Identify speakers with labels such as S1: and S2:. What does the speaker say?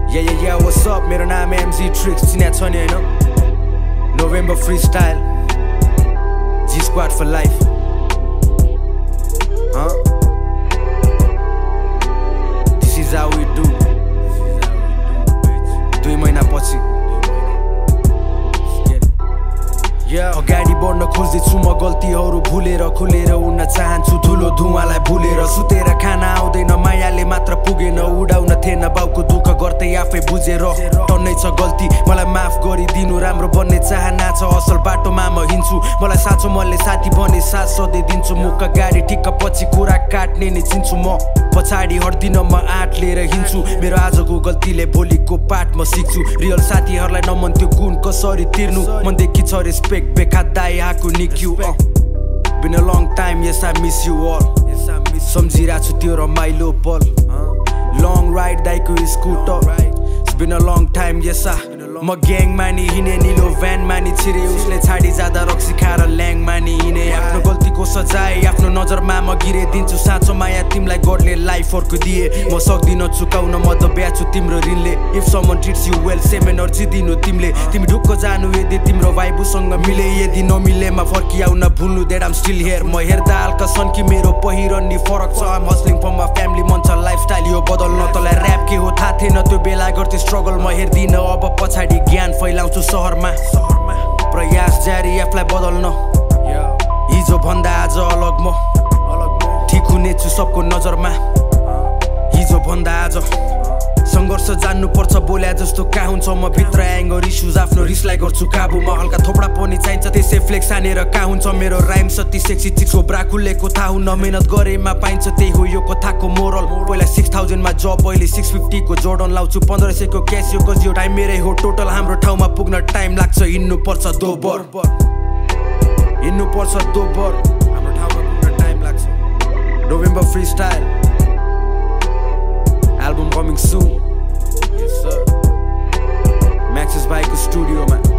S1: Yeah, what's up? मेरो नाम MZ Tricks, चिन्या छ नि हैन? November Freestyle, G Squad for life. Huh? This is how we do. 2 महिना पछि. अगाडि बढ्न खोज्दैछु म गल्तीहरू भुलेर खुलेर उड्न चाहन्छु ठुलो धुवालाई भुलेर सुतेर खाना आउँदैन मायाले मात्र पुगेन उडाउन थिएन बाउको दुःख गर्दै आफै बुझेर टन्नै छ गल्ती मलाई माफ गरिदिनु राम्रो बन्ने चाहना छ असल बाटोमा म हिँड्छु मलाई साँचो मनले साथी बने साथ सधैँ दिन्छु मुख गाडी ठिक्क पछि कुरा काट्ने नि चिन्छु म पछाडि हट्दिन म आँट लिएर हिँड्छु मेरो आजको गल्तीले भोलिको पाठ म सिक्छु रियल साथीहरूलाई नमन त्यो गुण कसरी तिर्नु मनदेखि छ रेस्पेक्ट बेखादाई आएको निक्यु Been a long time, yes I miss you all सम्झिरहेको छु त्यो रमाइलो पल Long ride दाइको scooter It's been a long time, yes म ग्याङ मानि हिँडे निलो भ्यान मानि छिरे उसले छाडी जाँदा रक्सी खाएर ल्याङ मानि हिँडे आफ्नो गल्तीको सजाय आफ्नो नजरमा म गिरे दिन्छु साँचो माया तिमीलाई गडले लाइफ अर्को दिए म सक्दिन चुकाउन म त ब्याछु तिम्रो ऋणले if someone treats you well same energy दिनु तिमीले तिमी ढुक्क जानु यदि तिम्रो भाइबुसँग मिले यदि नमिलेमा फर्किआउन भुल्नु देट आम स्टिल हियर म हेर्दा हल्का सन्की मेरो पहिरन नि फरक छ I'm hustling for my family मन छ लाइफस्टाइल यो बदल्न तँलाई ऱ्याप के हो थाहा थिएन त्यो बेला गर्थे स्ट्रगल म हेर्दिन अब पछाडि ज्ञान फैलाउँछु सहरमा प्रयास जारी आफूलाई बदल्न हिजो भन्दा आज अलग म ठिक हुनेछु सबको नजरमा हिजो भन्दा आज संघर्ष जान्नु पर्छ बोल्या जस्तो का हुन्छ म भित्र एङ्गर इस्युज आफ्नो रिसलाई गर्छु काबुमा हल्का थोपडा पनि चाहिन्छ त्यसै फ्लेक्स हानेर का हुन्छ मेरो राइम सती सेक्सी चिक्सको ब्राकुलेको थाहा हुन मेहनत गरेमा पाइन्छ त्यही हो यो कथाको मोरल पहिला 6000 मा जब अहिले 650 को जोर्डन लाउँछु 1500 को क्यास यो कजियो टाइम मेरै हो टोटल हाम्रो ठाउँमा पुग्न टाइम लाग्छ हिँड्नु पर्छ दोबर हाम्रो ठाउँमा पुग्न टाइम लाग्छ November Freestyle album coming soon. Yes sir. Max's Bhai studio man.